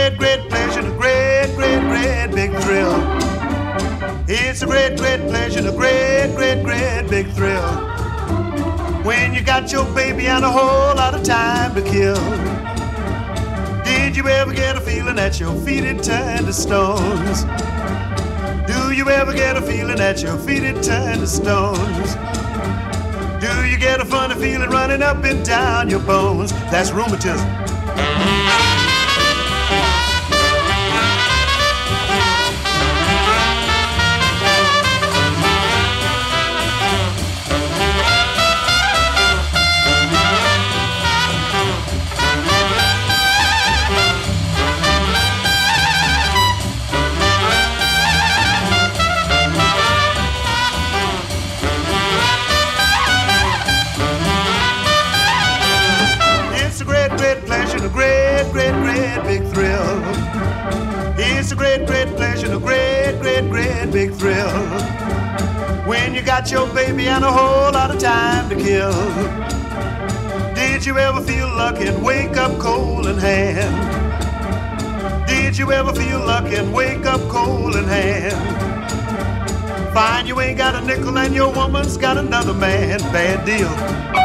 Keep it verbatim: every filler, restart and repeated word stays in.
great, great pleasure, and a great, great, great big thrill. It's a great, great pleasure, and a great, great, great big thrill. When you got your baby and a whole lot of time to kill. Did you ever get a feeling that your feet had turned to stones? Do you ever get a feeling that your feet had turned to stones? Do you get a funny feeling running up and down your bones? That's rheumatism. A great, great, great big thrill. It's a great, great pleasure, a great, great, great big thrill. When you got your baby and a whole lot of time to kill. Did you ever feel lucky and wake up cold in hand? Did you ever feel lucky and wake up cold in hand? Find you ain't got a nickel and your woman's got another man. Bad deal.